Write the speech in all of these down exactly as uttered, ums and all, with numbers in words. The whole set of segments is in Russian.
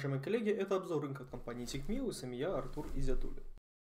Уважаемые коллеги, это обзор рынка от компании TechMio, и с вами я, Артур Изятуллин.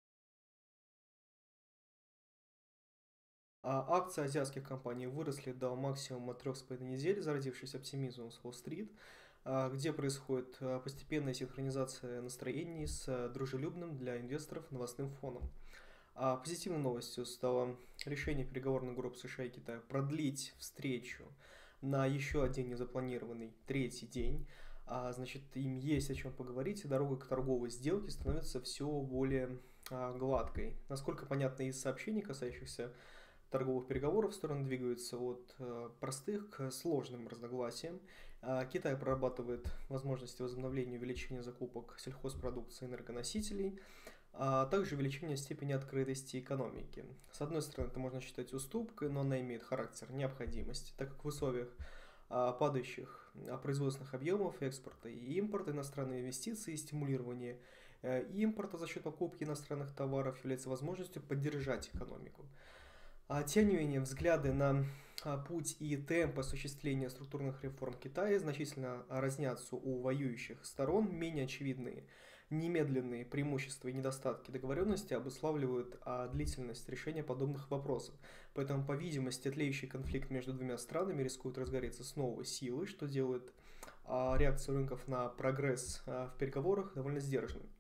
А акции азиатских компаний выросли до максимума трех с половиной недель, зародившись оптимизмом с Уолл-стрит, где происходит постепенная синхронизация настроений с дружелюбным для инвесторов новостным фоном. А позитивной новостью стало решение переговорных групп США и Китая продлить встречу на еще один незапланированный третий день. А, значит, им есть о чем поговорить, и дорога к торговой сделке становится все более а, гладкой. Насколько понятно из сообщений, касающихся торговых переговоров, стороны двигаются от а, простых к сложным разногласиям. А, Китай прорабатывает возможности возобновления и увеличения закупок сельхозпродукции и энергоносителей, а также увеличение степени открытости экономики. С одной стороны, это можно считать уступкой, но она имеет характер необходимости, так как в условиях а, падающих а, производственных объемов экспорта и импорта иностранные инвестиции и стимулирование а, импорта за счет покупки иностранных товаров является возможностью поддержать экономику. А, тем не менее, взгляды на а, путь и темп осуществления структурных реформ Китая значительно разнятся у воюющих сторон, менее очевидные. Немедленные преимущества и недостатки договоренности обуславливают а, длительность решения подобных вопросов. Поэтому, по видимости, тлеющий конфликт между двумя странами рискует разгореться с новой силой, что делает а, реакцию рынков на прогресс а, в переговорах довольно сдержанной.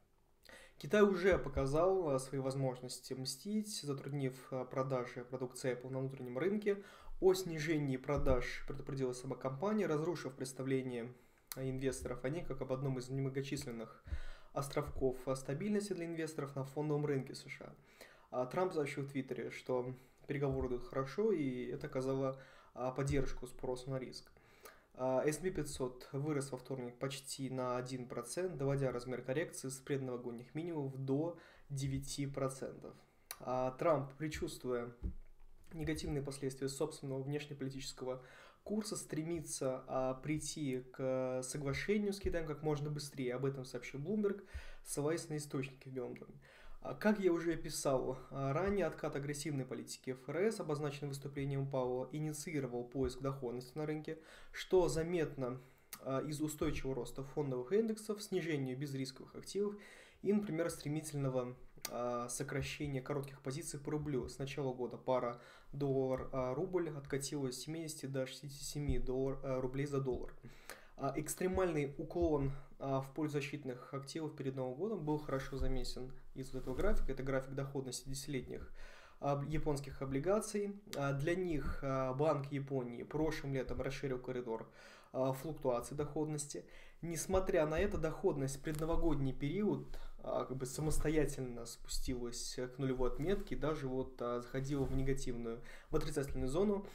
Китай уже показал а, свои возможности мстить, затруднив а, продажи продукции Apple на внутреннем рынке. О снижении продаж предупредила сама компания, разрушив представление инвесторов о ней как об одном из немногочисленных островков стабильности для инвесторов на фондовом рынке США. А Трамп сообщил в Твиттере, что переговоры идут хорошо, и это оказало поддержку спросу на риск. эс энд пи пятьсот вырос во вторник почти на один процент, доводя размер коррекции с предновогодних минимумов до девяти процентов. А Трамп, предчувствуя негативные последствия собственного внешнеполитического курса, стремится а, прийти к соглашению с Китаем как можно быстрее. Об этом сообщил Bloomberg, ссылаясь на источники в Белом доме. А, как я уже писал а, ранее, откат агрессивной политики эф эр эс, обозначенный выступлением Пауэлла, инициировал поиск доходности на рынке, что заметно а, из устойчивого роста фондовых индексов, снижению безрисковых активов и, например, стремительного а, сокращения коротких позиций по рублю. С начала года пара доллар-рубль откатилась с семидесяти до шестидесяти семи доллар, а, рублей за доллар. А, экстремальный уклон а, в пользу защитных активов перед Новым годом был хорошо заметен из этого графика. Это график доходности десятилетних а, японских облигаций. А, для них а, Банк Японии прошлым летом расширил коридор а, флуктуации доходности. Несмотря на это, доходность в предновогодний период а, как бы самостоятельно спустилась к нулевой отметке, даже вот а, заходила в негативную, в отрицательную зону.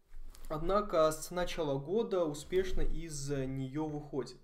Однако с начала года успешно из нее выходит.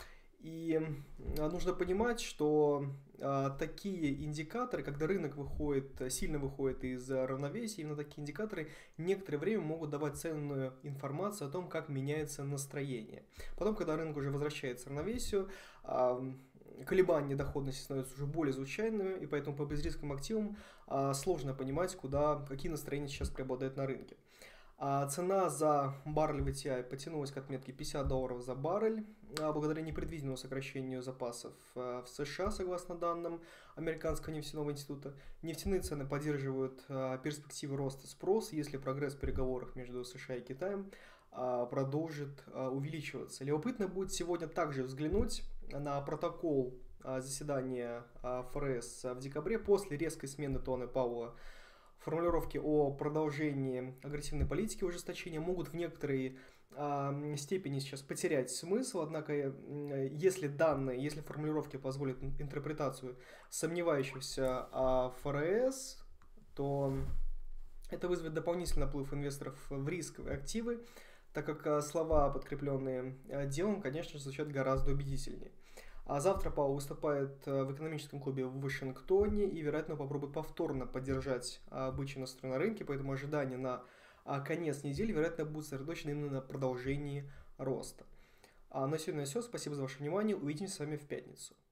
И нужно понимать, что а, такие индикаторы, когда рынок выходит, сильно выходит из равновесия, именно такие индикаторы некоторое время могут давать ценную информацию о том, как меняется настроение. Потом, когда рынок уже возвращается к равновесию, а, колебания доходности становятся уже более случайными, и поэтому по безрисковым активам а, сложно понимать, куда, какие настроения сейчас преобладают на рынке. А цена за баррель ви ти ай потянулась к отметке пятьдесят долларов за баррель, а благодаря непредвиденному сокращению запасов в США, согласно данным Американского нефтяного института. Нефтяные цены поддерживают перспективы роста спроса, если прогресс в переговорах между США и Китаем продолжит увеличиваться. Любопытно будет сегодня также взглянуть на протокол заседания эф эр эс в декабре после резкой смены тона Пауэлла. Формулировки о продолжении агрессивной политики ужесточения могут в некоторой э, степени сейчас потерять смысл, однако э, если данные, если формулировки позволят интерпретацию сомневающихся эф эр эс, то это вызовет дополнительный наплыв инвесторов в рисковые активы, так как слова, подкрепленные делом, конечно же, звучат гораздо убедительнее. А завтра Пауэлл выступает в экономическом клубе в Вашингтоне и, вероятно, попробует повторно поддержать бычий настрой на рынке, поэтому ожидания на конец недели, вероятно, будут сосредоточены именно на продолжении роста. А на сегодня все. Спасибо за ваше внимание. Увидимся с вами в пятницу.